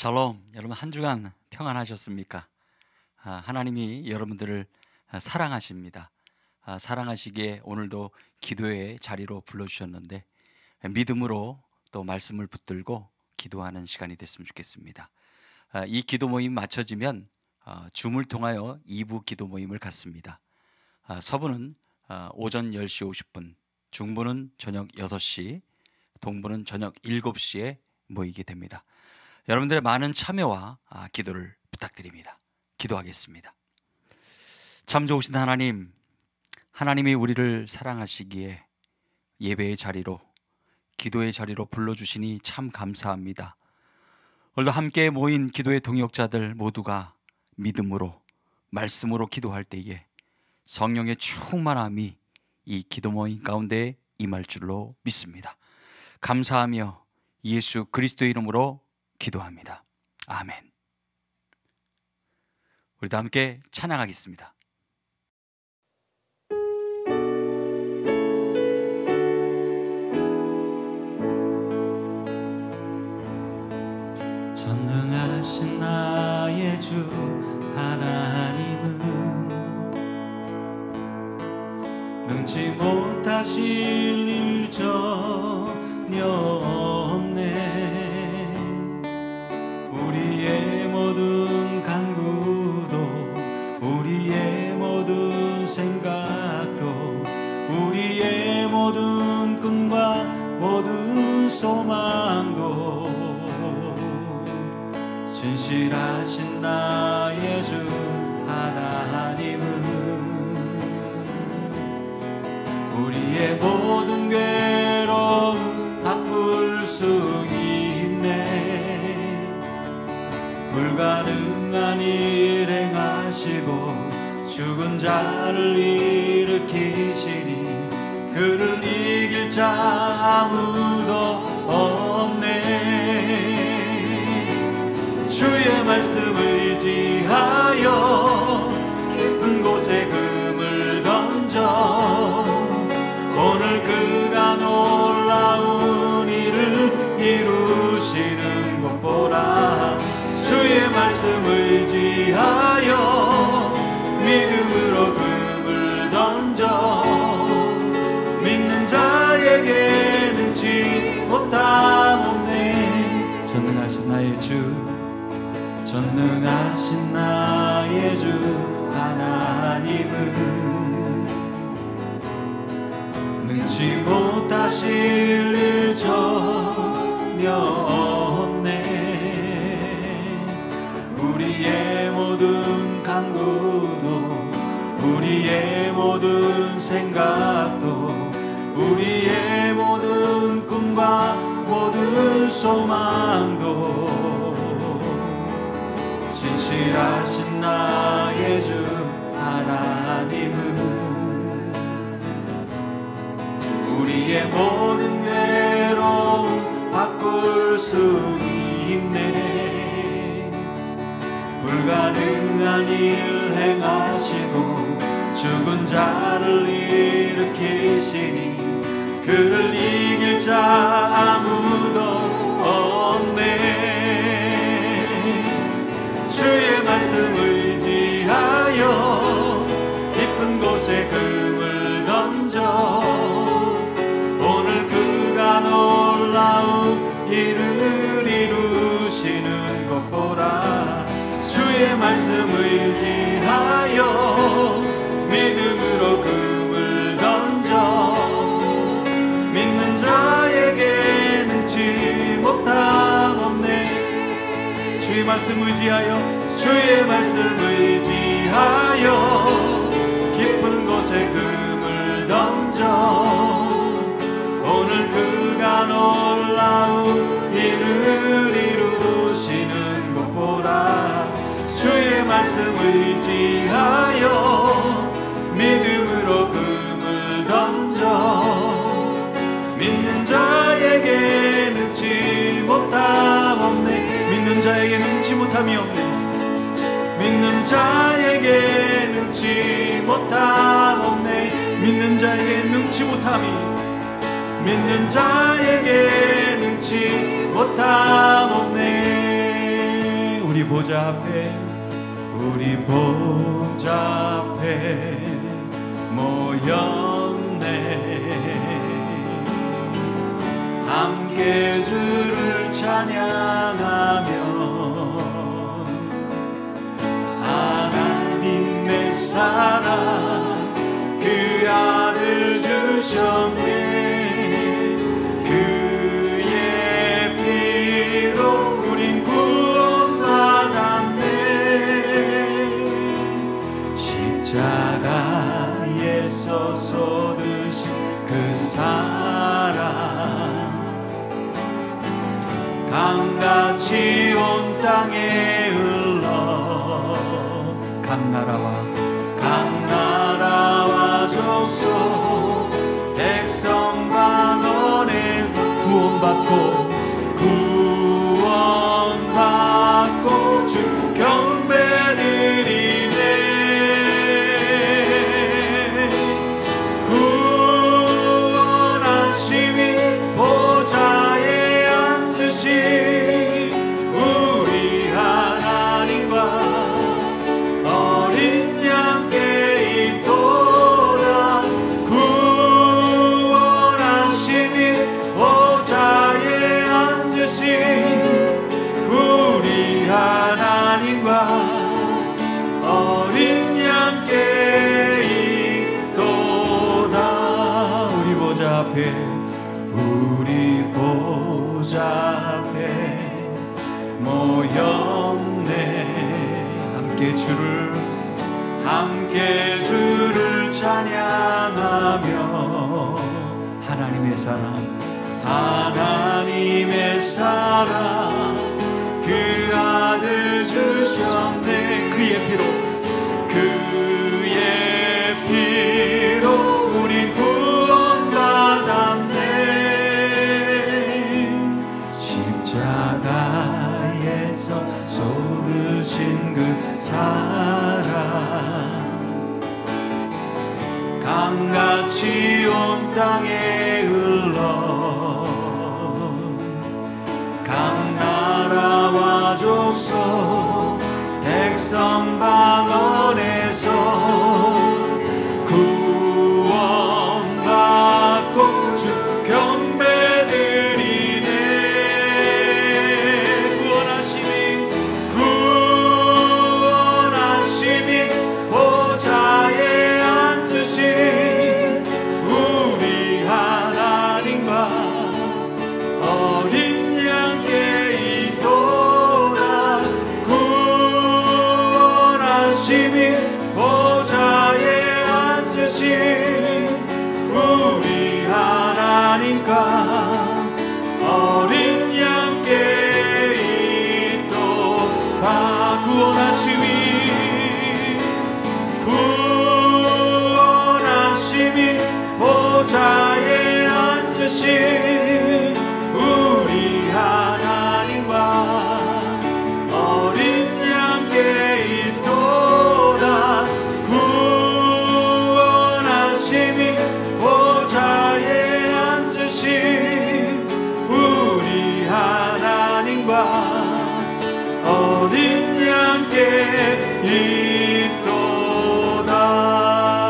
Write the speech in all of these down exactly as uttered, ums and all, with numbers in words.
샬롬. 여러분 한 주간 평안하셨습니까? 아, 하나님이 여러분들을 사랑하십니다. 아, 사랑하시기에 오늘도 기도의 자리로 불러주셨는데 믿음으로 또 말씀을 붙들고 기도하는 시간이 됐으면 좋겠습니다. 아, 이 기도 모임 마쳐지면 아, 줌을 통하여 이 부 기도 모임을 갖습니다. 아, 서부는 아, 오전 열 시 오십 분, 중부는 저녁 여덟 시, 동부는 저녁 일곱 시에 모이게 됩니다. 여러분들의 많은 참여와 기도를 부탁드립니다. 기도하겠습니다. 참 좋으신 하나님, 하나님이 우리를 사랑하시기에 예배의 자리로, 기도의 자리로 불러주시니 참 감사합니다. 오늘도 함께 모인 기도의 동역자들 모두가 믿음으로, 말씀으로 기도할 때에 성령의 충만함이 이 기도 모임 가운데 임할 줄로 믿습니다. 감사하며 예수 그리스도의 이름으로 기도합니다. 아멘. 우리도 함께 찬양하겠습니다. 전능하신 나의 주 하나님은 능치 못하실 일 전혀 없네. 우리의 모든 간구도, 우리의 모든 생각도, 우리의 모든 꿈과 모든 소망도 진실하신 나의 주 하나님은 우리의 모든 괴로움 바꿀 수 있네. 불가능한 일 행하시고 죽은 자를 일으키시니 그를 이길 자 아무도 없네. 주의 말씀을 의지하여 깊은 곳에 금을 던져 오늘 그가 놀라운 일을 이루시는 것 보라. 주의 말씀을 의지하여 믿음으로 금을 던져 믿는 자에게 능치 못함 없네. 전능하신 나의 주, 전능하신 나의 주 하나님은 능치 못하실 일 전혀 없네. 우리의 모든 간구도, 우리의 모든 생각도, 우리의 모든 꿈과 모든 소망도 진실하신 나의 주 하나님은 우리의 모든 괴로움 바꿀 수 있네. 불가능한 일 행하시고 죽은 자를 일으키시니 그를 이길 자 아무도 없네. 주의 말씀을 의지하여 깊은 곳에 금을 던져 오늘 그가 놀라운 일을 이루시는 것 보라. 주의 말씀을 의지하여 믿음으로 금을 던져 믿는 자에게 능치 못함 없네. 주의 말씀 의지하여, 주의 말씀 의지하여 깊은 곳에 금을 던져 오늘 그가 놀라운 일을 이루시는 것 보라. 주의 말씀 의지하여 믿음으로 금을 던져 믿는 자에게 능치 못함 없네. 믿는 자에게 능치 못함이 없네. 믿는 자에게 능치 못함 없네. 믿는 자에게 능치 못함이, 믿는 자에게 능치 못함 없네. 보좌 앞에 우리 보좌 앞에 모였네. 함께 주를 찬양하며 하나님의 사랑 그 아들 주셨네. 십자가에서 쏟으신 그 사랑 강같이 온 땅에 흘러 각 나라와 각 나라와 족속 백성 반원에서 구원받고 구원받고 주 경배드리네. 우리 하나님과 어린 양께 있도다. 구원하시니 보좌에 앉으신 우리 하나님과 어린 양께 있도다. 우리 보좌 앞에 우리 보좌 앞에 모였네. 함께 주를 함께 주를 찬양하며 하나님의 사랑 하나님의 사랑 그 아들 주셨네. 그의 피로 그의 피로 우린 구원받았네. 십자가에서 쏟으신 그 사랑 강같이 온 땅에 흘러 각 나라와 족속 백성 반원에서 구원받고 주 경배드리네. 구원하심이 구원하심이 보좌에 앉으신 우리 하나님과 어린 양께 있도다. 구원하심이 보좌에 앉으신 우리 하나님과 어린 양께 있도다. 구원하심이 구원하심이 보좌에 앉으신 우리 하나님과 어린 양께 있도다. 구원하심이 보좌에 앉으신 우리 하나님과 어린 양께 있도다.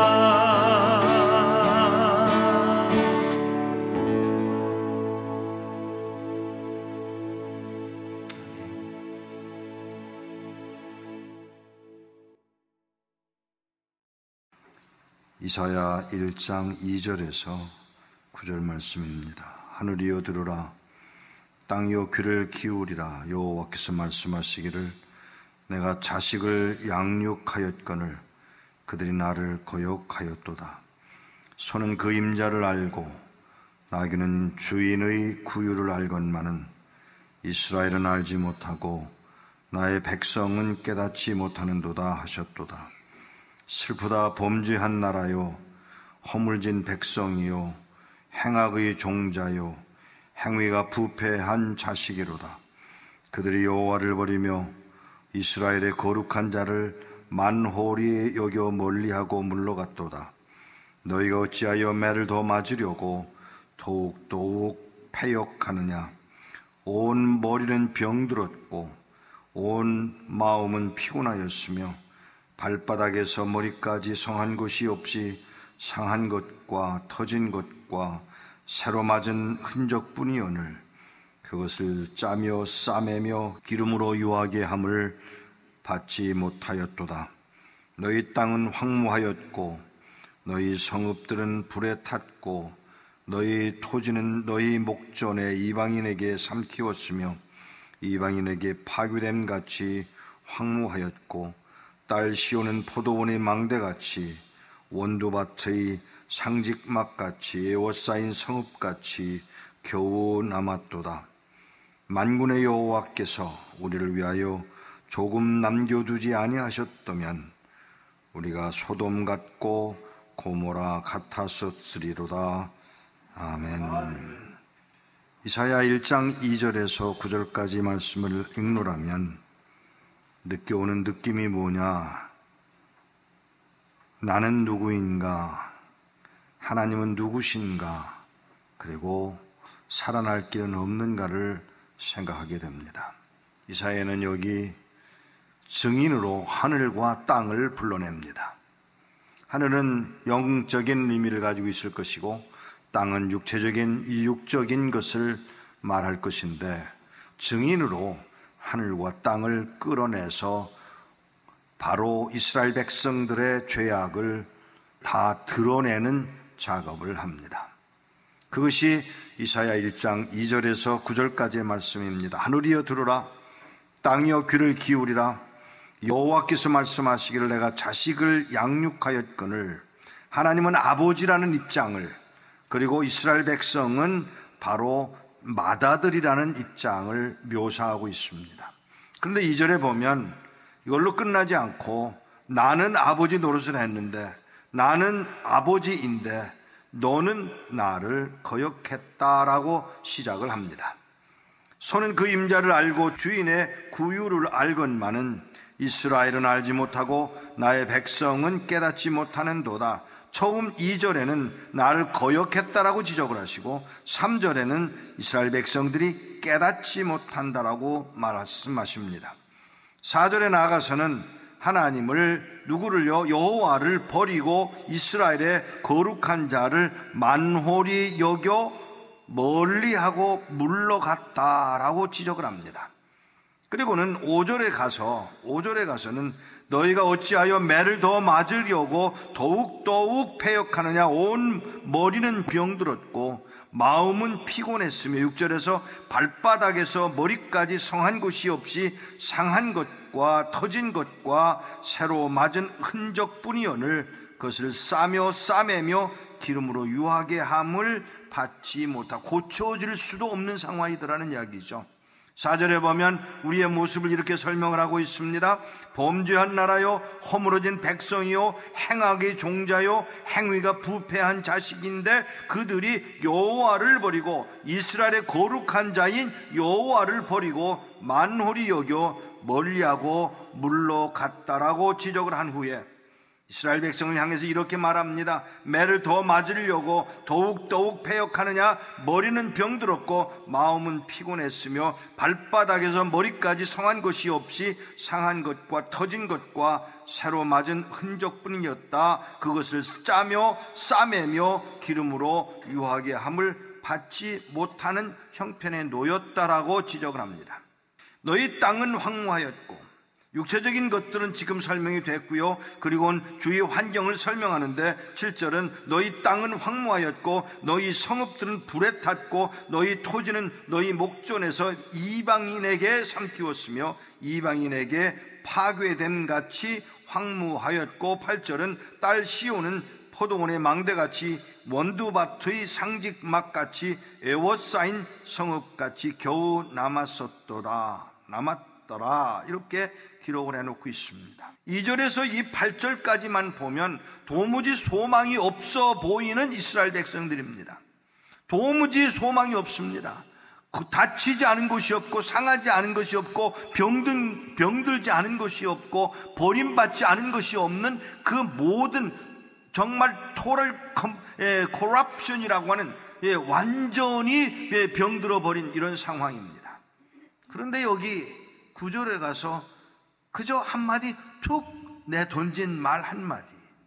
이사야 일 장 이 절에서 구 절 말씀입니다. 하늘이여 들으라, 땅이여 귀를 기울이라. 여호와께서 말씀하시기를 내가 자식을 양육하였거늘 그들이 나를 거역하였도다. 손은 그 임자를 알고 나귀는 주인의 구유를 알건만은 이스라엘은 알지 못하고 나의 백성은 깨닫지 못하는도다 하셨도다. 슬프다 범죄한 나라요, 허물진 백성이요, 행악의 종자요, 행위가 부패한 자식이로다. 그들이 여호와를 버리며 이스라엘의 거룩한 자를 만홀히 여겨 멀리하고 물러갔도다. 너희가 어찌하여 매를 더 맞으려고 더욱더욱 패역하느냐. 온 머리는 병들었고 온 마음은 피곤하였으며 발바닥에서 머리까지 성한 것이 없이 상한 것과 터진 것과 새로 맞은 흔적뿐이오늘 그것을 짜며 싸매며 기름으로 유하게 함을 받지 못하였도다. 너희 땅은 황무하였고 너희 성읍들은 불에 탔고 너희 토지는 너희 목전에 이방인에게 삼키웠으며 이방인에게 파괴됨 같이 황무하였고 딸 시오는 포도원의 망대같이 원두밭의 상직막같이 에워싸인 성읍같이 겨우 남았도다. 만군의 여호와께서 우리를 위하여 조금 남겨두지 아니하셨다면 우리가 소돔 같고 고모라 같았었으리로다. 아멘. 이사야 일 장 이 절에서 구 절까지 말씀을 읽노라면 느껴오는 느낌이 뭐냐? 나는 누구인가? 하나님은 누구신가? 그리고 살아날 길은 없는가를 생각하게 됩니다. 이사야는 여기 증인으로 하늘과 땅을 불러냅니다. 하늘은 영적인 의미를 가지고 있을 것이고 땅은 육체적인 육적인 것을 말할 것인데 증인으로 하늘과 땅을 끌어내서 바로 이스라엘 백성들의 죄악을 다 드러내는 작업을 합니다. 그것이 이사야 일 장 이 절에서 구 절까지의 말씀입니다. 하늘이여 들으라, 땅이여 귀를 기울이라. 여호와께서 말씀하시기를 내가 자식을 양육하였거늘. 하나님은 아버지라는 입장을, 그리고 이스라엘 백성은 바로 맏아들이라는 입장을 묘사하고 있습니다. 그런데 이 절에 보면 이걸로 끝나지 않고 나는 아버지 노릇을 했는데, 나는 아버지인데 너는 나를 거역했다라고 시작을 합니다. 손은 그 임자를 알고 주인의 구유를 알건만은 이스라엘은 알지 못하고 나의 백성은 깨닫지 못하는도다. 처음 이 절에는 나를 거역했다라고 지적을 하시고 삼 절에는 이스라엘 백성들이 깨닫지 못한다라고 말씀하십니다. 사 절에 나아가서는 하나님을, 누구를요? 여호와를 버리고 이스라엘의 거룩한 자를 만홀히 여겨 멀리하고 물러갔다라고 지적을 합니다. 그리고는 오 절에 가서 오 절에 가서는 너희가 어찌하여 매를 더 맞으려고 더욱더욱 패역하느냐. 온 머리는 병들었고 마음은 피곤했으며 육 절에서 발바닥에서 머리까지 성한 곳이 없이 상한 것과 터진 것과 새로 맞은 흔적뿐이오늘 그것을 싸며 싸매며 기름으로 유하게 함을 받지 못하고 고쳐질 수도 없는 상황이더라는 이야기죠. 사 절에 보면 우리의 모습을 이렇게 설명을 하고 있습니다. 범죄한 나라요, 허물어진 백성이요, 행악의 종자요, 행위가 부패한 자식인데 그들이 여호와를 버리고 이스라엘의 거룩한 자인 여호와를 버리고 만홀히 여겨 멀리하고 물러갔다라고 지적을 한 후에 이스라엘 백성을 향해서 이렇게 말합니다. 매를 더 맞으려고 더욱더욱 패역하느냐. 머리는 병들었고 마음은 피곤했으며 발바닥에서 머리까지 성한 것이 없이 상한 것과 터진 것과 새로 맞은 흔적뿐이었다. 그것을 짜며 싸매며 기름으로 유하게 함을 받지 못하는 형편에 놓였다라고 지적을 합니다. 너희 땅은 황무하였고, 육체적인 것들은 지금 설명이 됐고요. 그리고는 주위 환경을 설명하는데 칠 절은 너희 땅은 황무하였고 너희 성읍들은 불에 탔고 너희 토지는 너희 목전에서 이방인에게 삼키웠으며 이방인에게 파괴됨 같이 황무하였고, 팔 절은 딸 시온은 포도원의 망대같이 원두밭의 상직막같이 에워싸인 성읍같이 겨우 남았었도다. 남았더라. 이렇게 기록을 해놓고 있습니다. 이 절에서 이 팔 절까지만 보면 도무지 소망이 없어 보이는 이스라엘 백성들입니다. 도무지 소망이 없습니다. 다치지 않은 것이 없고 상하지 않은 것이 없고 병든, 병들지 않은 것이 없고 버림받지 않은 것이 없는 그 모든 정말 토럴 코럽션이라고 하는 완전히 병들어 버린 이런 상황입니다. 그런데 여기 구절에 가서 그저 한마디 툭 내던진 말 한마디,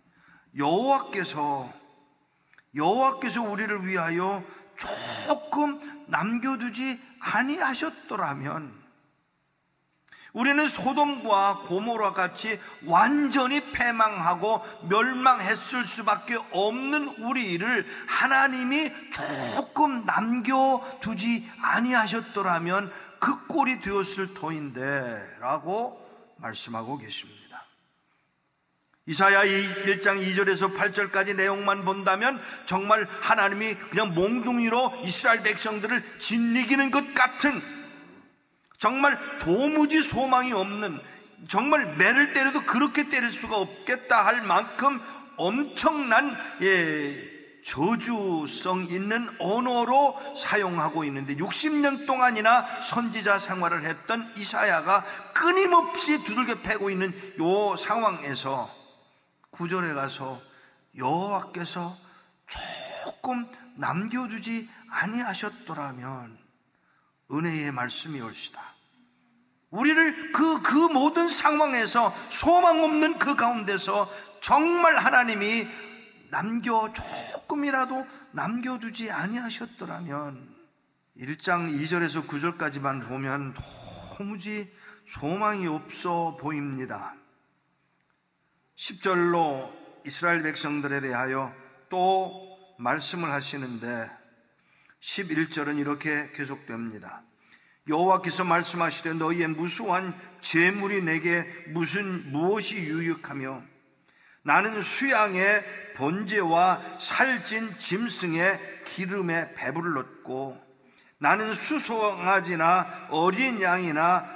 여호와께서 여호와께서 우리를 위하여 조금 남겨두지 아니하셨더라면 우리는 소돔과 고모라 같이 완전히 패망하고 멸망했을 수밖에 없는 우리를 하나님이 조금 남겨두지 아니하셨더라면 그 꼴이 되었을 터인데 라고 말씀하고 계십니다. 이사야 일 장 이 절에서 팔 절까지 내용만 본다면 정말 하나님이 그냥 몽둥이로 이스라엘 백성들을 짓이기는 것 같은, 정말 도무지 소망이 없는, 정말 매를 때려도 그렇게 때릴 수가 없겠다 할 만큼 엄청난 예, 저주성 있는 언어로 사용하고 있는데, 육십 년 동안이나 선지자 생활을 했던 이사야가 끊임없이 두들겨 패고 있는 이 상황에서 구절에 가서 여호와께서 조금 남겨두지 아니하셨더라면 은혜의 말씀이 올시다. 우리를 그, 그 모든 상황에서, 소망 없는 그 가운데서 정말 하나님이 남겨 조금이라도 남겨두지 아니하셨더라면, 일 장 이 절에서 구 절까지만 보면 도무지 소망이 없어 보입니다. 십 절로 이스라엘 백성들에 대하여 또 말씀을 하시는데 십일 절은 이렇게 계속됩니다. 여호와께서 말씀하시되 너희의 무수한 재물이 내게 무슨 무엇이 유익하며 나는 수양의 번제와 살찐 짐승의 기름에 배불렀고 나는 수송아지나 어린 양이나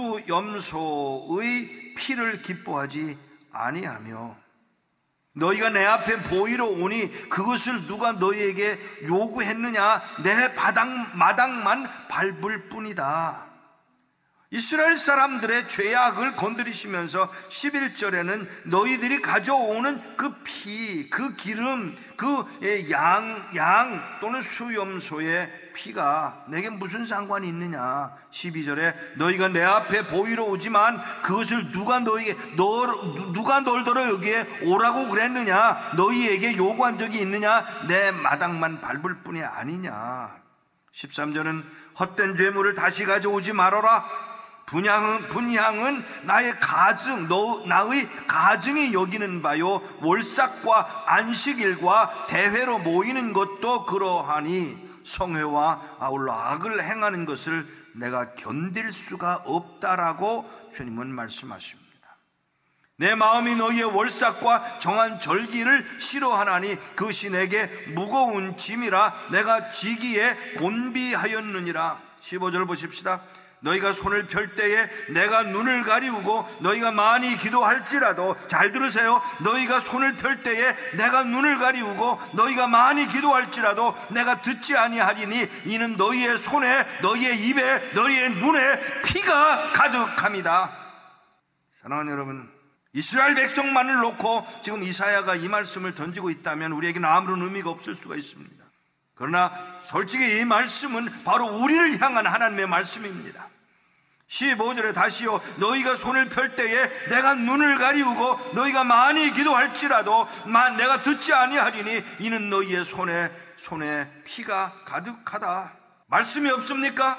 수염소의 피를 기뻐하지 아니하며 너희가 내 앞에 보이러 오니 그것을 누가 너희에게 요구했느냐? 내 바닥, 마당만 밟을 뿐이다. 이스라엘 사람들의 죄악을 건드리시면서 십일 절에는 너희들이 가져오는 그 피, 그 기름, 그 양, 양 또는 수염소의 피가 내게 무슨 상관이 있느냐? 십이 절에 너희가 내 앞에 보이러 오지만 그것을 누가 너희에게 너, 누가 널더러 여기에 오라고 그랬느냐? 너희에게 요구한 적이 있느냐? 내 마당만 밟을 뿐이 아니냐? 십삼 절은 헛된 죄물을 다시 가져오지 말아라. 분향은, 분향은 나의 가증, 너, 나의 가증이 여기는 바요. 월삭과 안식일과 대회로 모이는 것도 그러하니 성회와 아울러 악을 행하는 것을 내가 견딜 수가 없다라고 주님은 말씀하십니다. 내 마음이 너희의 월삭과 정한 절기를 싫어하나니 그것이 내게 무거운 짐이라 내가 지기에 곤비하였느니라. 십오 절 보십시다. 너희가 손을 펼 때에 내가 눈을 가리우고 너희가 많이 기도할지라도, 잘 들으세요, 너희가 손을 펼 때에 내가 눈을 가리우고 너희가 많이 기도할지라도 내가 듣지 아니하리니 이는 너희의 손에 너희의 입에 너희의 눈에 피가 가득합니다. 사랑하는 여러분, 이스라엘 백성만을 놓고 지금 이사야가 이 말씀을 던지고 있다면 우리에게는 아무런 의미가 없을 수가 있습니다. 그러나 솔직히 이 말씀은 바로 우리를 향한 하나님의 말씀입니다. 십오 절에 다시요, 너희가 손을 펼 때에 내가 눈을 가리우고 너희가 많이 기도할지라도 내가 듣지 아니하리니 이는 너희의 손에 손에 피가 가득하다. 말씀이 없습니까?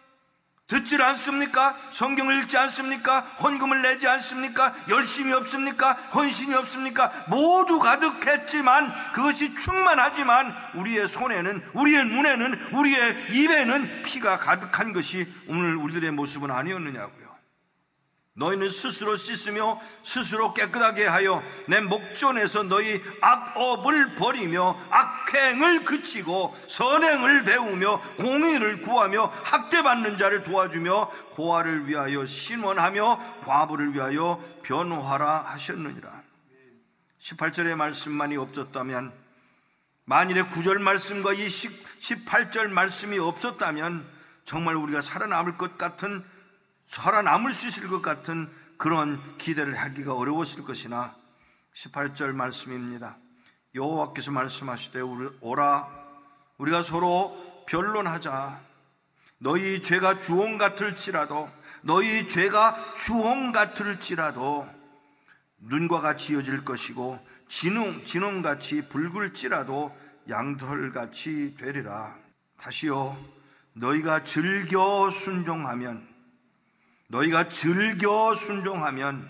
듣질 않습니까? 성경을 읽지 않습니까? 헌금을 내지 않습니까? 열심이 없습니까? 헌신이 없습니까? 모두 가득했지만, 그것이 충만하지만 우리의 손에는, 우리의 눈에는, 우리의 입에는 피가 가득한 것이 오늘 우리들의 모습은 아니었느냐고요. 너희는 스스로 씻으며 스스로 깨끗하게 하여 내 목전에서 너희 악업을 버리며 악행을 그치고 선행을 배우며 공의를 구하며 학대받는 자를 도와주며 고아를 위하여 신원하며 과부를 위하여 변호하라 하셨느니라. 십팔 절의 말씀만이 없었다면, 만일에 구 절 말씀과 이 십팔 절 말씀이 없었다면 정말 우리가 살아남을 것 같은, 살아남을 수 있을 것 같은 그런 기대를 하기가 어려웠을 것이나 십팔 절 말씀입니다. 여호와께서 말씀하시되 오라 우리가 서로 변론하자. 너희 죄가 주홍 같을지라도 너희 죄가 주홍 같을지라도 눈과 같이 이어질 것이고 진홍, 진홍같이 붉을지라도 양털같이 되리라. 다시요, 너희가 즐겨 순종하면 너희가 즐겨 순종하면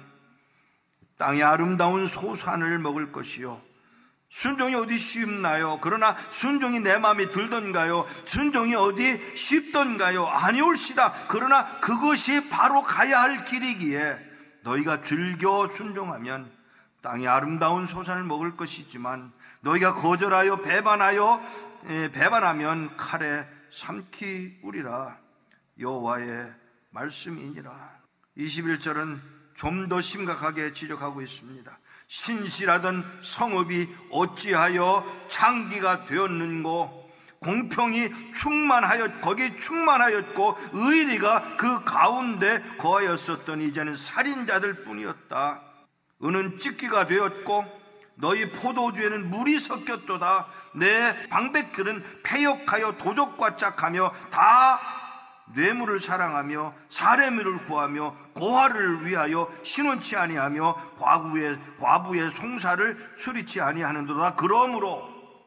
땅의 아름다운 소산을 먹을 것이요, 순종이 어디 쉽나요? 그러나 순종이 내 마음에 들던가요? 순종이 어디 쉽던가요? 아니올시다. 그러나 그것이 바로 가야 할 길이기에 너희가 즐겨 순종하면 땅의 아름다운 소산을 먹을 것이지만 너희가 거절하여 배반하여 에, 배반하면 칼에 삼키우리라. 여호와의 말씀이니라. 이십일 절은 좀 더 심각하게 지적하고 있습니다. 신실하던 성읍이 어찌하여 창기가 되었는고, 공평이 충만하였 거기 충만하였고 의리가 그 가운데 거하였었더니 이제는 살인자들 뿐이었다. 은은 찢기가 되었고 너희 포도주에는 물이 섞였도다. 내 방백들은 패역하여 도적과 짝하며 다 뇌물을 사랑하며 사례물을 구하며 고아를 위하여 신원치 아니하며 과부의, 과부의 송사를 수리치 아니하는도다. 그러므로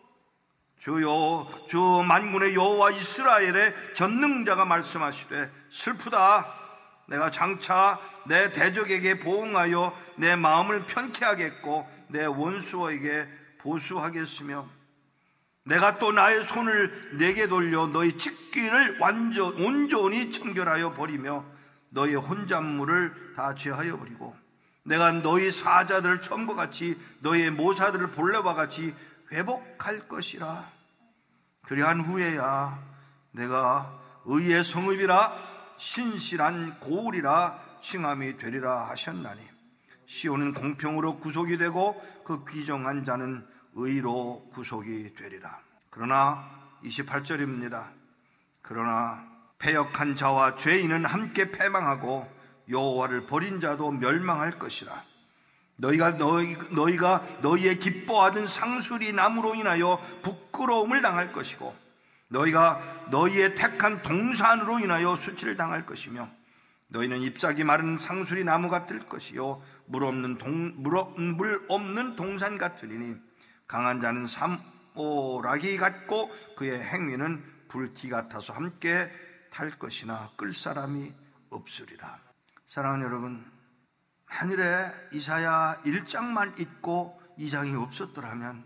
주여, 주 만군의 여호와 이스라엘의 전능자가 말씀하시되 슬프다. 내가 장차 내 대적에게 보응하여 내 마음을 편케 하겠고 내 원수에게 보수하겠으며 내가 또 나의 손을 내게 돌려 너희 직기를 완전 온전히 청결하여 버리며 너희 혼잣물을 다 제하여 버리고 내가 너희 사자들을 처음과 같이 너희 모사들을 본래와 같이 회복할 것이라. 그리한 후에야 내가 의의 성읍이라 신실한 고울이라 칭함이 되리라 하셨나니 시온은 공평으로 구속이 되고 그 귀정한 자는 의로 구속이 되리라. 그러나 이십팔 절입니다. 그러나 패역한 자와 죄인은 함께 패망하고 여호와를 버린 자도 멸망할 것이라. 너희가 너희, 너희가 너희의 기뻐하던 상수리 나무로 인하여 부끄러움을 당할 것이고 너희가 너희의 택한 동산으로 인하여 수치를 당할 것이며 너희는 잎사귀 마른 상수리 나무 같을 것이요 물 없는, 동, 물, 물 없는 동산 같으리니 강한 자는 삼오라기 같고 그의 행위는 불티 같아서 함께 탈 것이나 끌 사람이 없으리라. 사랑하는 여러분, 하늘에 이사야 일 장만 읽고 이 장이 없었더라면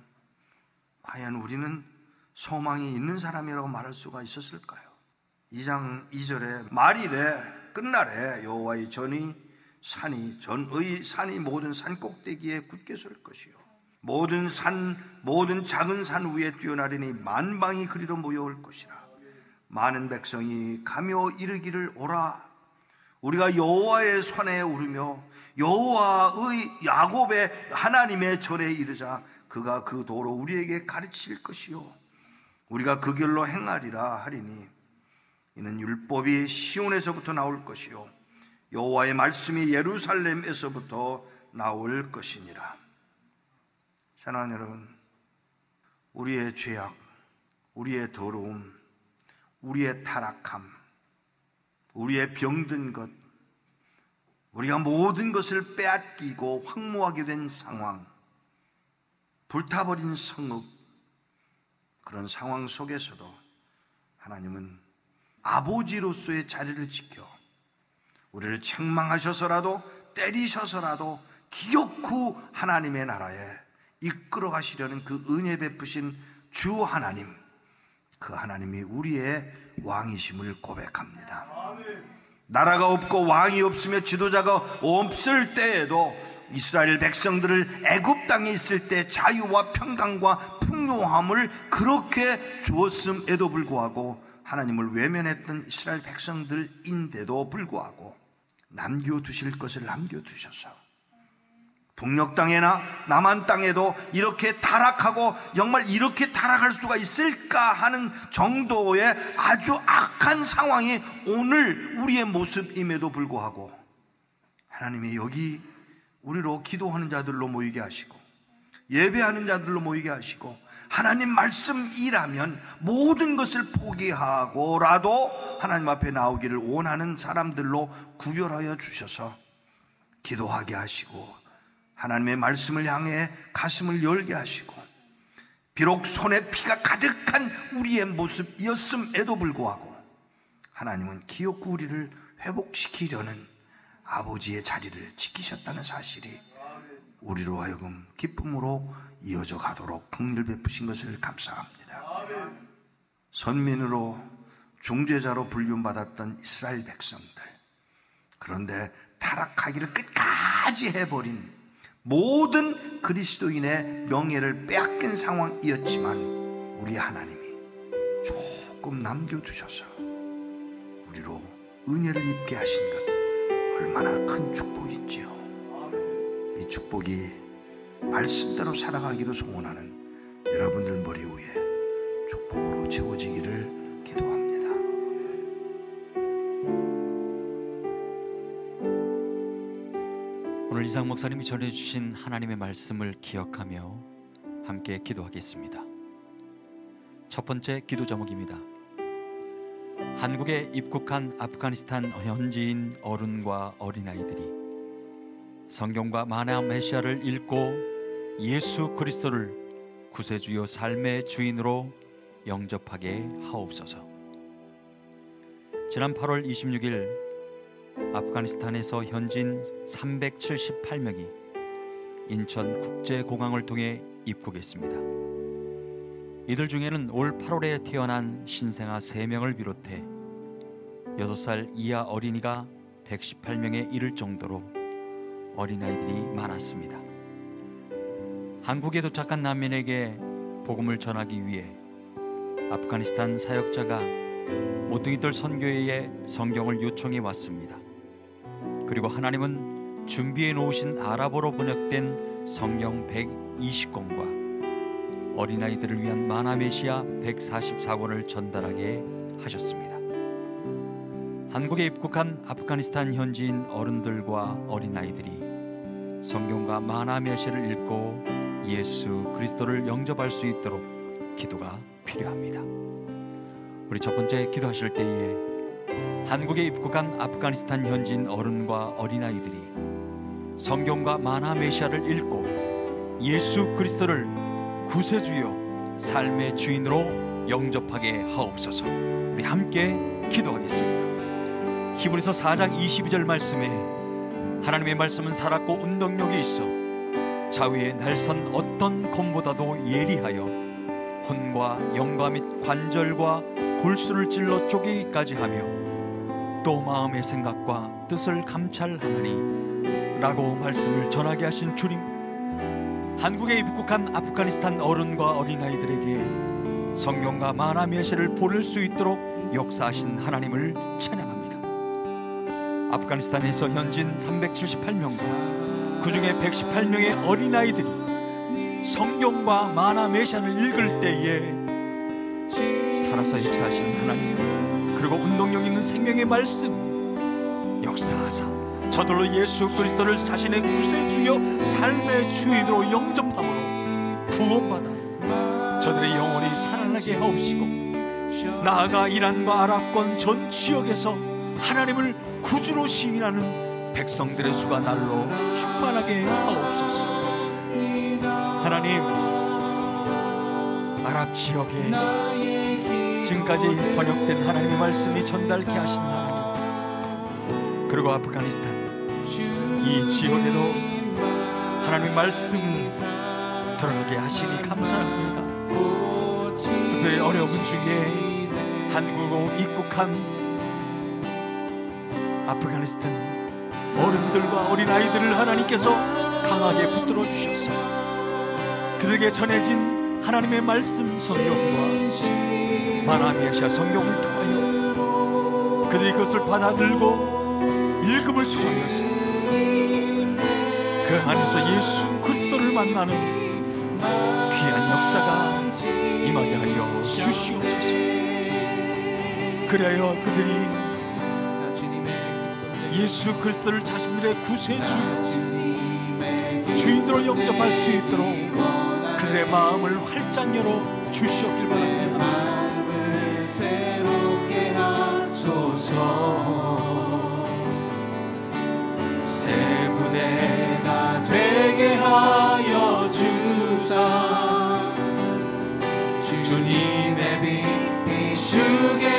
과연 우리는 소망이 있는 사람이라고 말할 수가 있었을까요? 이 장 이 절에 말일에 끝날에 여호와의 전이 산이 전의 산이 모든 산 꼭대기에 굳게 설 것이요 모든 산 모든 작은 산 위에 뛰어나리니 만방이 그리로 모여올 것이라. 많은 백성이 가며 이르기를 오라. 우리가 여호와의 손에 오르며 여호와의 야곱의 하나님의 절에 이르자. 그가 그 도로 우리에게 가르칠 것이요 우리가 그 길로 행하리라 하리니 이는 율법이 시온에서부터 나올 것이요 여호와의 말씀이 예루살렘에서부터 나올 것이니라. 사랑하는 여러분, 우리의 죄악, 우리의 더러움, 우리의 타락함, 우리의 병든 것, 우리가 모든 것을 빼앗기고 황무하게 된 상황, 불타버린 성읍, 그런 상황 속에서도 하나님은 아버지로서의 자리를 지켜 우리를 책망하셔서라도 때리셔서라도 기어코 하나님의 나라에 이끌어 가시려는 그 은혜 베푸신 주 하나님, 그 하나님이 우리의 왕이심을 고백합니다. 나라가 없고 왕이 없으며 지도자가 없을 때에도 이스라엘 백성들을 애굽 땅에 있을 때 자유와 평강과 풍요함을 그렇게 주었음에도 불구하고 하나님을 외면했던 이스라엘 백성들인데도 불구하고 남겨두실 것을 남겨두셔서 북녘 땅에나 남한 땅에도 이렇게 타락하고 정말 이렇게 타락할 수가 있을까 하는 정도의 아주 악한 상황이 오늘 우리의 모습임에도 불구하고 하나님이 여기 우리로 기도하는 자들로 모이게 하시고 예배하는 자들로 모이게 하시고 하나님 말씀이라면 모든 것을 포기하고라도 하나님 앞에 나오기를 원하는 사람들로 구별하여 주셔서 기도하게 하시고 하나님의 말씀을 향해 가슴을 열게 하시고 비록 손에 피가 가득한 우리의 모습이었음에도 불구하고 하나님은 기어코 우리를 회복시키려는 아버지의 자리를 지키셨다는 사실이 우리로 하여금 기쁨으로 이어져 가도록 긍휼 베푸신 것을 감사합니다. 선민으로 중재자로 불륜받았던 이스라엘 백성들, 그런데 타락하기를 끝까지 해버린 모든 그리스도인의 명예를 빼앗긴 상황이었지만 우리 하나님이 조금 남겨두셔서 우리로 은혜를 입게 하신 것 얼마나 큰 축복이지요. 이 축복이 말씀대로 살아가기를 소원하는 여러분들 머리 위에 축복으로 채워지기를 기도합니다. 오늘 이상 목사님이 전해주신 하나님의 말씀을 기억하며 함께 기도하겠습니다. 첫 번째 기도 제목입니다. 한국에 입국한 아프가니스탄 현지인 어른과 어린아이들이 성경과 만화 메시아를 읽고 예수 그리스도를 구세주요 삶의 주인으로 영접하게 하옵소서. 지난 팔월 이십육일 아프가니스탄에서 현지인 삼백칠십팔 명이 인천국제공항을 통해 입국했습니다. 이들 중에는 올 팔월에 태어난 신생아 세 명을 비롯해 여섯 살 이하 어린이가 백십팔 명에 이를 정도로 어린아이들이 많았습니다. 한국에 도착한 난민에게 복음을 전하기 위해 아프가니스탄 사역자가 모퉁이돌 선교회에 성경을 요청해 왔습니다. 그리고 하나님은 준비해 놓으신 아랍어로 번역된 성경 백이십 권과 어린아이들을 위한 만화 메시아 백사십사 권을 전달하게 하셨습니다. 한국에 입국한 아프가니스탄 현지인 어른들과 어린아이들이 성경과 만화 메시아를 읽고 예수 그리스도를 영접할 수 있도록 기도가 필요합니다. 우리 첫 번째 기도하실 때에 한국에 입국한 아프가니스탄 현지인 어른과 어린아이들이 성경과 만화 메시아를 읽고 예수 그리스도를 구세주요 삶의 주인으로 영접하게 하옵소서. 우리 함께 기도하겠습니다. 히브리서 사 장 이십이 절 말씀에 하나님의 말씀은 살았고 운동력이 있어 자위에 날선 어떤 검보다도 예리하여 혼과 영과 및 관절과 골수를 찔러 쪼개기까지 하며 또 마음의 생각과 뜻을 감찰하나니 라고 말씀을 전하게 하신 주님, 한국에 입국한 아프가니스탄 어른과 어린아이들에게 성경과 만화 메시아를 보낼 수 있도록 역사하신 하나님을 찬양합니다. 아프가니스탄에서 현진 삼백칠십팔 명과 그 중에 백십팔 명의 어린아이들이 성경과 만화 메시아를 읽을 때에 살아서 역사하시는 하나님, 그리고 운동력 있는 생명의 말씀 역사하사 저들로 예수 그리스도를 자신의 구세주여 삶의 주인으로 영접함으로 구원받아 저들의 영혼이 살아나게 하옵시고, 나아가 이란과 아랍권 전 지역에서 하나님을 구주로 시인하는 백성들의 수가 날로 충만하게 하옵소서. 하나님, 아랍 지역에 지금까지 번역된 하나님의 말씀이 전달케 하신 하나님, 그리고 아프가니스탄 이 지역에도 하나님의 말씀을 들어가게 하시니 감사합니다. 특별히 어려운 중에 한국으로 입국한 아프가니스탄 어른들과 어린아이들을 하나님께서 강하게 붙들어 주셔서 그들에게 전해진 하나님의 말씀 성경과 만화 메시아 성경을 통하여 그들이 그것을 받아들고 읽음을 통하여서 그 안에서 예수 그리스도를 만나는 귀한 역사가 임하게 하여 주시옵소서. 그래야 그들이 예수 그리스도를 자신들의 구세주 주인으로 영접할 수 있도록 그들의 마음을 활짝 열어 주시옵길 바랍니다.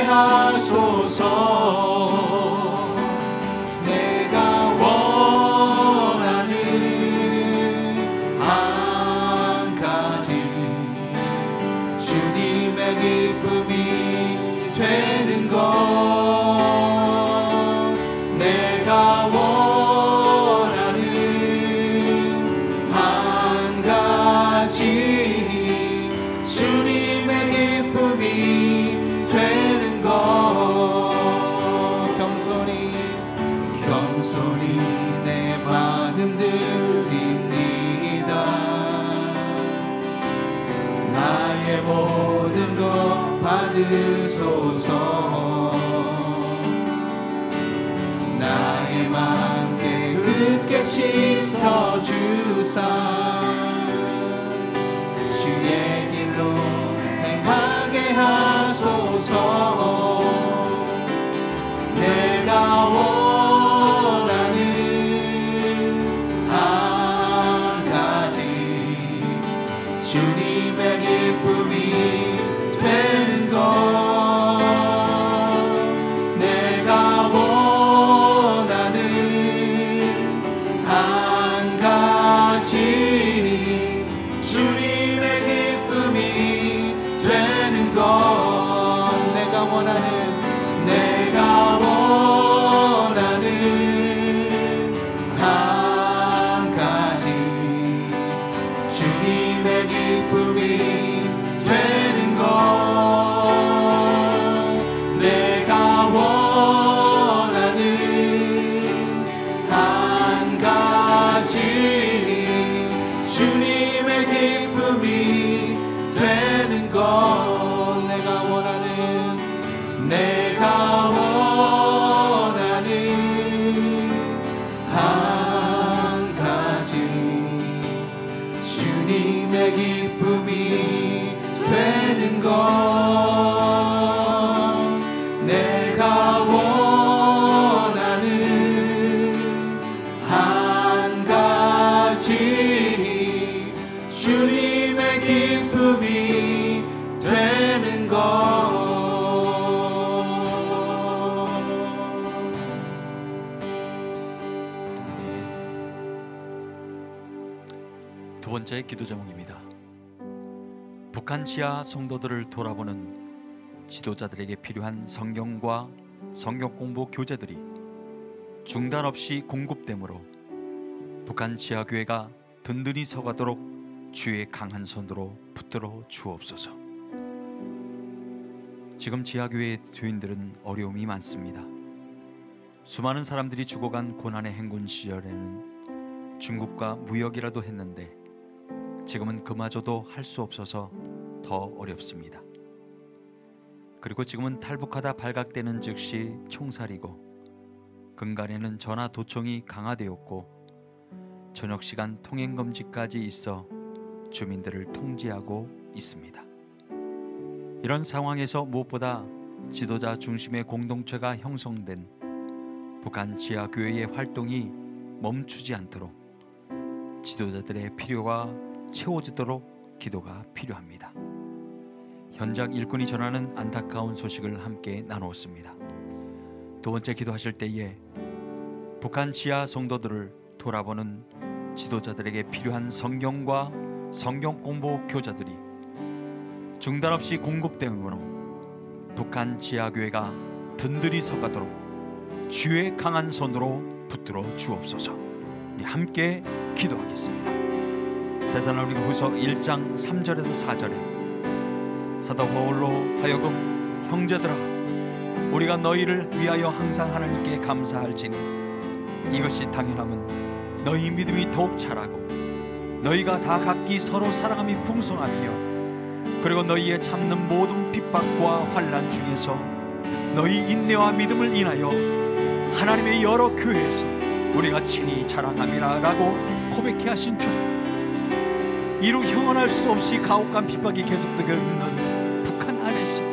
하소서. 내가 원하는 한 가지 주님의 기쁨이 되는 것. 내가 원하는 한 가지 주님의 기쁨이 되는 것. 겸손히 겸손히 내 마음 드립니다. 나의 모든 것 받으소서. 나의 맘 깨끗게 씻어주사 주의 길로 행하게 하소서. 내가 원하는 한 가지 주님의 기쁨이 되는 것. 내가 원하는 한 가지 주님의 기쁨이 되는 것. 내가 원하는 내가 원하는 한 가지 주님의 기쁨이 되는 것. 내가 원하는 한 가지 주님의 기쁨이 되는 것. 내가 원하는 내가 원하는 한 가지 주님의 기쁨이 되는 것. 내가 원하는 한 가지 주님의 기쁨이 되는 것. 두 번째 기도 제목입니다. 북한 지하 성도들을 돌아보는 지도자들에게 필요한 성경과 성경 공부 교재들이 중단 없이 공급되므로 북한 지하 교회가 든든히 서가도록 주의 강한 손으로 붙들어 주옵소서. 지금 지하 교회의 교인들은 어려움이 많습니다. 수많은 사람들이 죽어간 고난의 행군 시절에는 중국과 무역이라도 했는데 지금은 그마저도 할 수 없어서 더 어렵습니다. 그리고 지금은 탈북하다 발각되는 즉시 총살이고 근간에는 전화 도청이 강화되었고 저녁시간 통행금지까지 있어 주민들을 통제하고 있습니다. 이런 상황에서 무엇보다 지도자 중심의 공동체가 형성된 북한 지하교회의 활동이 멈추지 않도록 지도자들의 필요가 채워지도록 기도가 필요합니다. 현장 일꾼이 전하는 안타까운 소식을 함께 나누었습니다. 두 번째 기도하실 때에 북한 지하 성도들을 돌아보는 지도자들에게 필요한 성경과 성경 공부 교재들이 중단 없이 공급되므로 북한 지하교회가 든든히 서가도록 주의 강한 손으로 붙들어 주옵소서. 우리 함께 기도하겠습니다. 데살로니가후서 일 장 삼 절에서 사 절에 사도 바울로 하여금 형제들아 우리가 너희를 위하여 항상 하나님께 감사할지니 이것이 당연함은 너희 믿음이 더욱 자라고 너희가 다 각기 서로 사랑함이 풍성하며 그리고 너희의 참는 모든 핍박과 환난 중에서 너희 인내와 믿음을 인하여 하나님의 여러 교회에서 우리가 친히 자랑함이라 라고 고백해 하신 주, 이루 형언할 수 없이 가혹한 핍박이 계속되고 있는 북한 안에서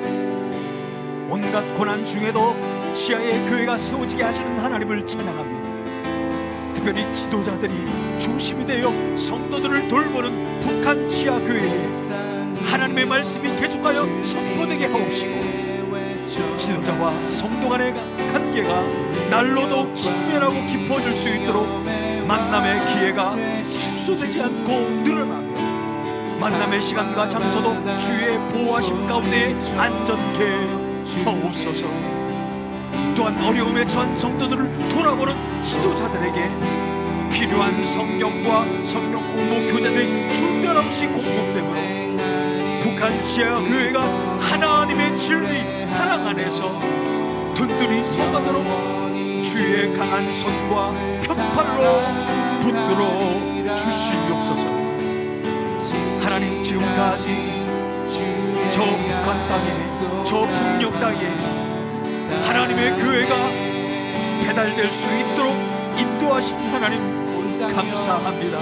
온갖 고난 중에도 지하의 교회가 세워지게 하시는 하나님을 찬양합니다. 특별히 지도자들이 중심이 되어 성도들을 돌보는 북한 지하교회에 하나님의 말씀이 계속하여 선포되게 하옵시고 지도자와 성도 간의 관계가 날로 더욱 친밀하고 깊어질 수 있도록 만남의 기회가 축소되지 않고 늘어나며 만남의 시간과 장소도 주의 보호하심 가운데 안전케 하옵소서. 또한 어려움에 처한 성도들을 돌아보는 지도자들에게 필요한 성경과 성경 공부 교재들이 중단없이 공급되므로 북한 지하교회가 하나님의 진리 사랑 안에서 든든히 서가도록 주의 강한 손과 편팔로 붙들어 주시옵소서. 하나님, 지금까지 저 북한 땅에, 저 북녘 땅에 하나님의 교회가 배달될 수 있도록 인도하신 하나님 감사합니다.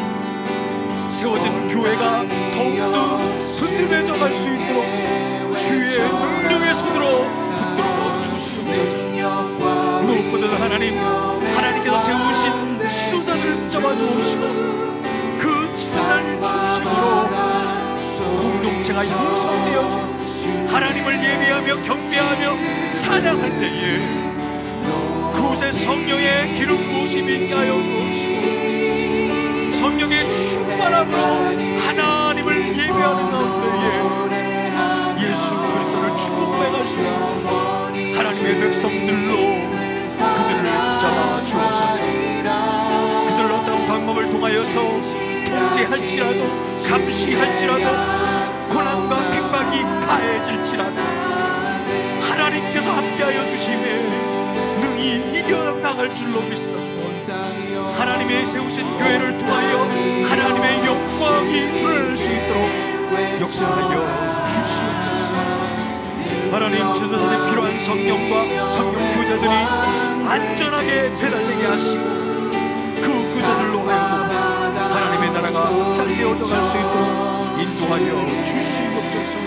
세워진 교회가 더욱더 든든해져 갈 수 있도록 주의 능력의 손으로 붙들어 주시옵소서. 무엇보다도 하나님, 하나님께서 세우신 지도자들을 붙잡아 주옵시고 그 지도자를 중심으로 공동체가 형성되어져 하나님을 예배하며 경배하며 찬양할 때에 그곳에 성령의 기름 부으심이 있게 하여 주옵시고 성령의 충만함으로 하나님을 예배하는 가운데에 예수 그리스도를 축복해갈 수 있는 하나님의 백성들로 그들을 붙잡아 주옵소서. 그들 어떤 방법을 통하여서 통제할지라도 감시할지라도 고난과 핍박이 가해질지라도 하나님께서 함께하여 주심에 능히 이겨나갈 줄로 믿습니다. 하나님의 세우신 교회를 통하여 하나님의 영광이 드러날 수 있도록 역사하여 주시옵소서. 하나님, 지도자들이 필요한 성경과 성경 교재들이 안전하게 배달되게 하시고 그 교재들로 하여금 하나님의 나라가 확장되어져 갈 수 있도록 인도하여 주시옵소서.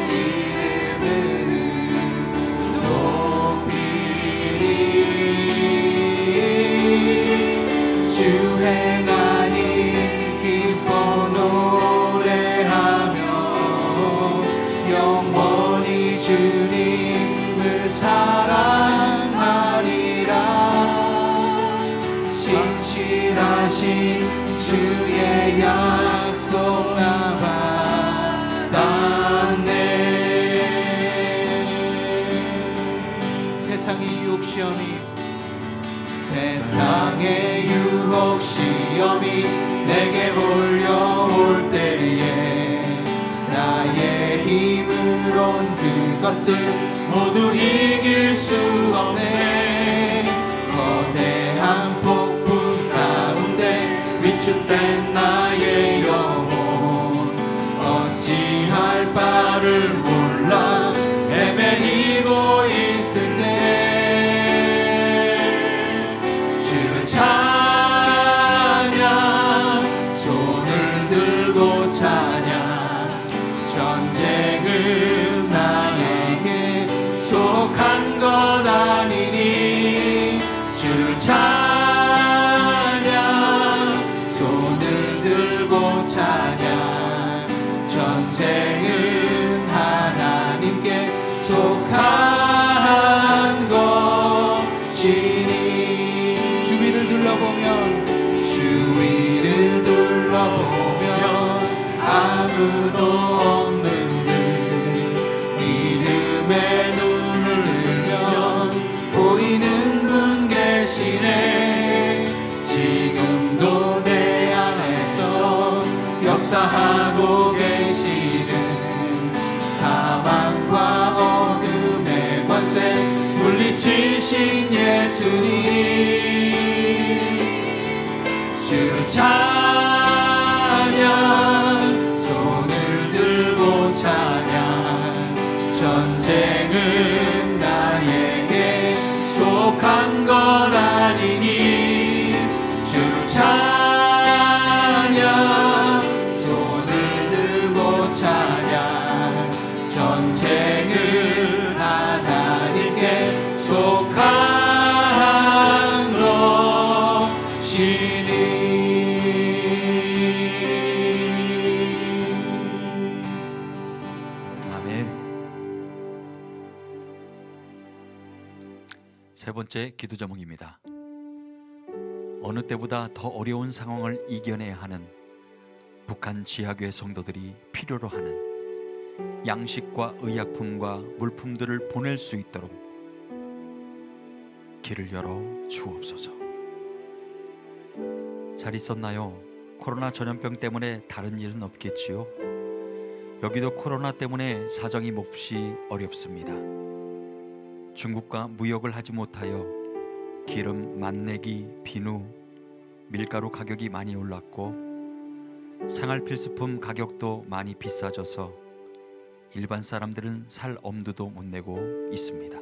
주 행하니 기뻐 노래하며 영원히 주님을 사랑하리라. 신실하신 주의 약속 나 받았네. 세상의 유혹 시험이 세상의 유혹 시험이 내게 몰려올 때에 나의 힘으론 그것들 모두 이길 수 없네. 거대한 폭풍 가운데 위축된 나의 영혼 어찌할 바를 몰라 헤매이고 있을 때 찬양, 손을 들고 찬양. 전쟁은 나에게 속한 것 아니니 주를 찬양, 손을 들고 찬양. 전쟁은 하나님께 속한 것이니 주위를 둘러보면 주위를 둘러보면 아무도 없는 듯 믿음의 눈을 들면 보이는 분 계시네. 지금도 내 안에서 역사하고 계시는 사망과 어둠의 권세 물리치신 예수님 주를 찬양, 손을 들고 찬양. 전쟁은 나에게 속한 것 아니니 주를 찬양, 손을 들고 찬양. 전쟁은 하나님께 속한 것이니. 세 번째 기도 제목입니다. 어느 때보다 더 어려운 상황을 이겨내야 하는 북한 지하교회 성도들이 필요로 하는 양식과 의약품과 물품들을 보낼 수 있도록 길을 열어 주옵소서. 잘 있었나요? 코로나 전염병 때문에 다른 일은 없겠지요? 여기도 코로나 때문에 사정이 몹시 어렵습니다. 중국과 무역을 하지 못하여 기름, 맛내기, 비누, 밀가루 가격이 많이 올랐고 생활 필수품 가격도 많이 비싸져서 일반 사람들은 살 엄두도 못 내고 있습니다.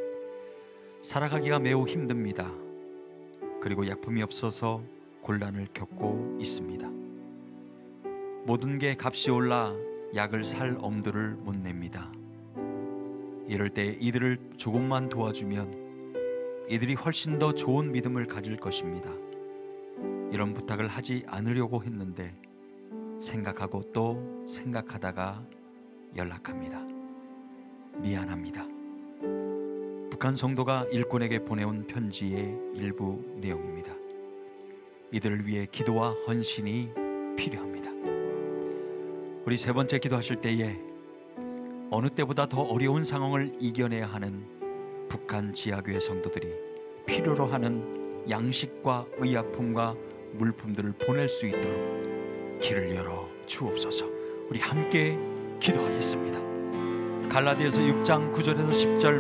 살아가기가 매우 힘듭니다. 그리고 약품이 없어서 곤란을 겪고 있습니다. 모든 게 값이 올라 약을 살 엄두를 못 냅니다. 이럴 때 이들을 조금만 도와주면 이들이 훨씬 더 좋은 믿음을 가질 것입니다. 이런 부탁을 하지 않으려고 했는데 생각하고 또 생각하다가 연락합니다. 미안합니다. 북한 성도가 일꾼에게 보내온 편지의 일부 내용입니다. 이들을 위해 기도와 헌신이 필요합니다. 우리 세 번째 기도하실 때에 어느 때보다 더 어려운 상황을 이겨내야 하는 북한 지하교회 성도들이 필요로 하는 양식과 의약품과 물품들을 보낼 수 있도록 길을 열어 주옵소서. 우리 함께 기도하겠습니다. 갈라디아서 육 장 구 절에서 십 절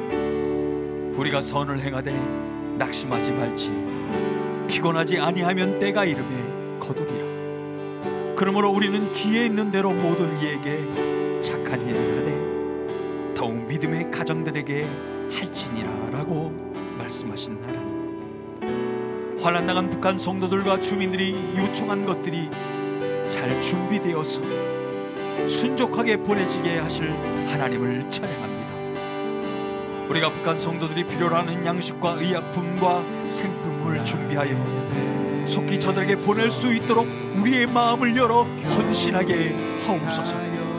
말씀. 우리가 선을 행하되 낙심하지 말지니 피곤하지 아니하면 때가 이르매 거두리라. 그러므로 우리는 기회 있는 대로 모든 이에게 착한 일을 하되 더욱 믿음의 가정들에게 할지니라 라고 말씀하신 하나님, 환난당한 북한 성도들과 주민들이 요청한 것들이 잘 준비되어서 순종하게 보내지게 하실 하나님을 찬양합니다. 우리가 북한 성도들이 필요로 하는 양식과 의약품과 생품을 준비하여 속히 저들에게 보낼 수 있도록 우리의 마음을 열어 헌신하게 하옵소서.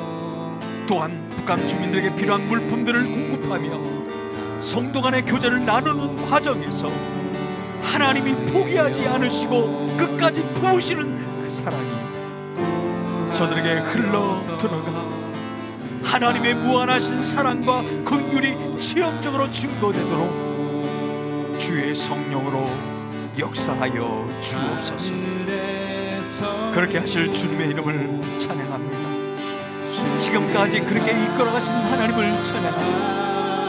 또한 북한 주민들에게 필요한 물품들을 공급하며 성도 간의 교제를 나누는 과정에서 하나님이 포기하지 않으시고 끝까지 품으시는 그 사랑이 저들에게 흘러 들어가 하나님의 무한하신 사랑과 긍휼이 체험적으로 증거되도록 주의 성령으로 역사하여 주옵소서. 그렇게 하실 주님의 이름을 찬양합니다. 지금까지 그렇게 이끌어가신 하나님을 찬양합니다.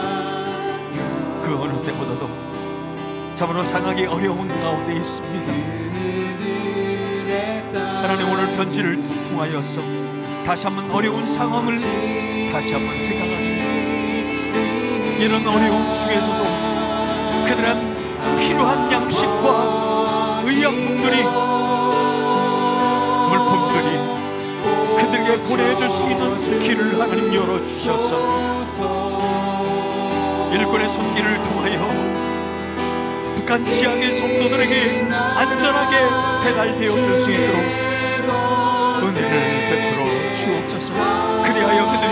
그 어느 때보다도 참으로 상하기 어려운 가운데 있습니다. 하나님, 오늘 편지를 통하여서 다시 한번 어려운 상황을 다시 한번 생각합니다. 이런 어려움 중에서도 그들은 필요한 양식과 의약품들이, 물품들이 그들에게 보내줄 수 있는 길을 하나님 열어주셔서 일꾼의 손길을 통하여 북한 지하의 성도들에게 안전하게 배달되어질 수 있도록 은혜를 베풀어 주옵소서. 그리하여 그들이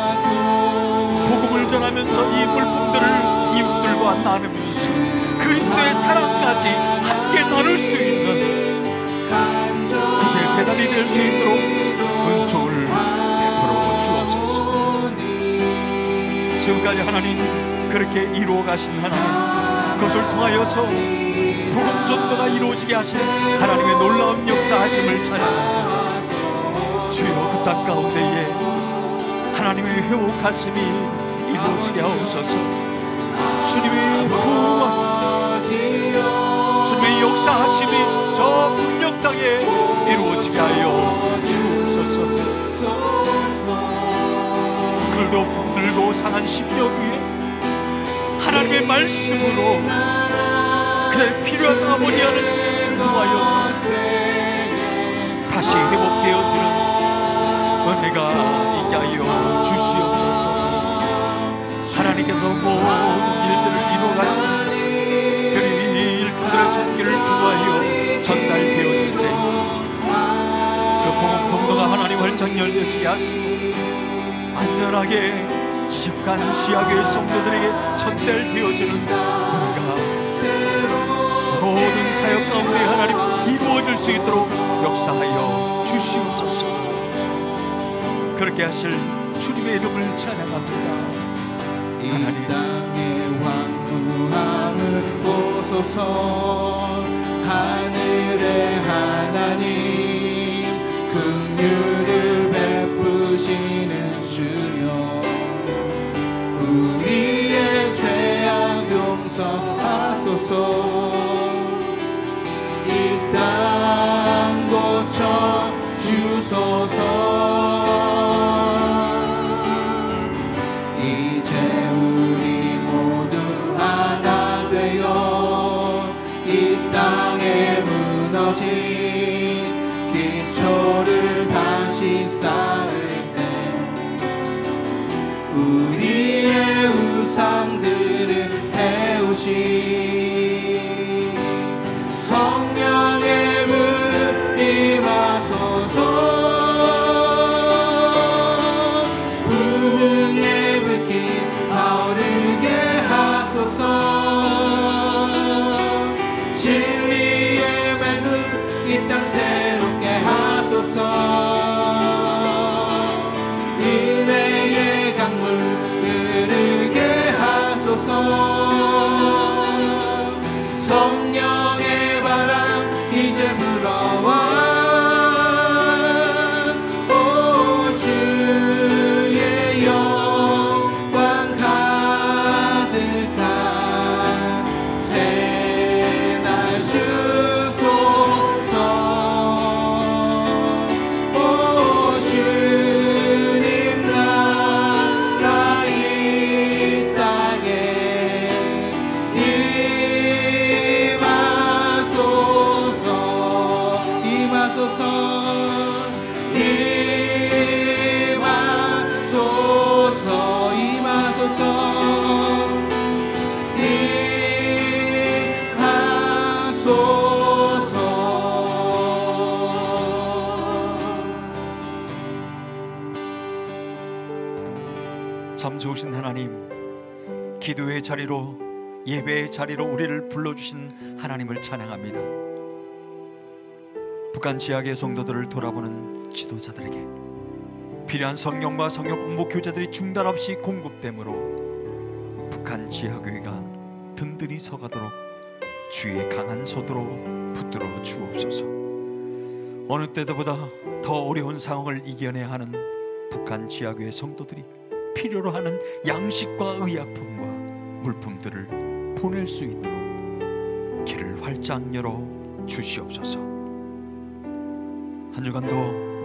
복음을 전하면서 이 물품들을 이웃들과 나누면서 그리스도의 사랑까지 함께 나눌 수 있는 구제 배달이 될 수 있도록 은총을 베풀어 주옵소서. 지금까지 하나님 그렇게 이루어 가신 하나님, 그것을 통하여서 복음 전도가 이루어지게 하신 하나님의 놀라운 역사하심을 찬양합니다. 주여, 그 땅 가운데에 하나님의 회복하심이 이루어지게 하옵소서. 주님의 부흥, 주님의 역사하심이 저 북녘 땅에 이루어지게 하여 주옵소서. 그들도 병들고 상한 심령 위에 하나님의 말씀으로 그의 필요한 아버지 안에서 통하여서 다시 회복되어지는 은혜가 있게 하여 주시옵소서. 하나님께서 모든 일들을 이루어 가시면서 그리 일꾼들의 손길을 통하여 전달되어질 때 그 복음 통로가 하나님 활짝 열려지게 하시고 안전하게 집간 지하교회 성도들에게 전달되어지는 은혜를 얻을 수 있도록 역사하여 주시옵소서. 그렇게 하실 주님의 이름을 찬양합니다. 이 땅의 황무함을 보소서. 하늘의 하나님 긍휼을 베푸시는 주여, 우리의 죄악 용서하소서. 이 땅 고쳐 주소서. 이제 우리 모두 하나 되어 이 땅에 무너진 기초를 다시 쌓을 때 우리의 우상들을 태우시 성령의 불 임하소서. 부흥의 불길 타오르게 하소서. 진리의 말씀 이 땅 새롭게 하소서. 은혜의 강물 흐르게 하소서. 성령의 바람 이제 불어와. 오 주의 영광 가득한 새날 주소서. 오 주님 나라 이 땅에 임하소서. 임하소서. 임하소서. 임하소서. 임하소서. 참 좋으신 하나님, 기도의 자리로, 예배의 자리로 우리를 불러주신 하나님을 찬양합니다. 북한 지역의 성도들을 돌아보는 지도자들에게 필요한 성경과 성경 공부 교재들이 중단 없이 공급되므로 북한 지하교회가 든든히 서가도록 주의 강한 손으로 붙들어 주옵소서. 어느 때보다 더 어려운 상황을 이겨내야 하는 북한 지하교회 성도들이 필요로 하는 양식과 의약품과 물품들을 보낼 수 있도록 길을 활짝 열어 주시옵소서. 한 주간도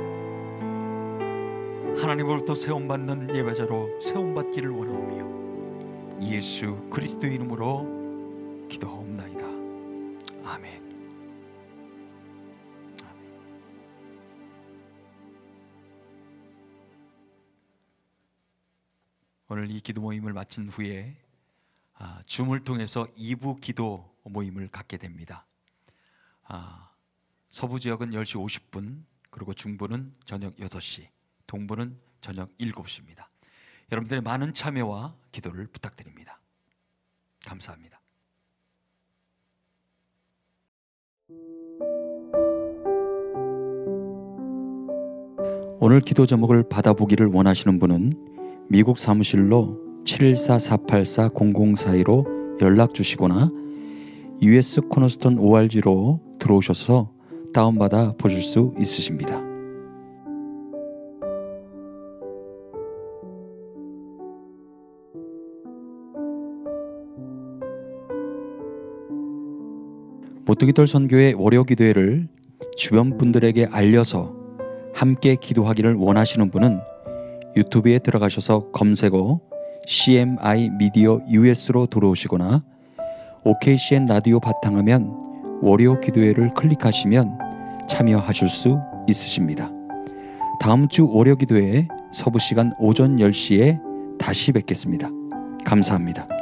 하나님으로부터 세움받는 예배자로 세움받기를 원하오며 예수 그리스도의 이름으로 기도하옵나이다. 아멘. 오늘 이 기도 모임을 마친 후에 아, 줌을 통해서 이 부 기도 모임을 갖게 됩니다. 아, 서부 지역은 열 시 오십 분, 그리고 중부는 저녁 여덟 시, 동부는 저녁 일곱 시입니다. 여러분들의 많은 참여와 기도를 부탁드립니다. 감사합니다. 오늘 기도 제목을 받아보기를 원하시는 분은 미국 사무실로 칠일사 사팔사 공공사이로 연락 주시거나 유에스 코너스톤 오알지로 들어오셔서 다운받아 보실 수 있으십니다. 모뚜기돌 선교회 월요 기도회를 주변 분들에게 알려서 함께 기도하기를 원하시는 분은 유튜브에 들어가셔서 검색어 씨엠아이 미디어 유에스로 들어오시거나 오케이씨엔 라디오 바탕화면 월요 기도회를 클릭하시면 참여하실 수 있으십니다. 다음 주 월요 기도회 서부 시간 오전 열 시에 다시 뵙겠습니다. 감사합니다.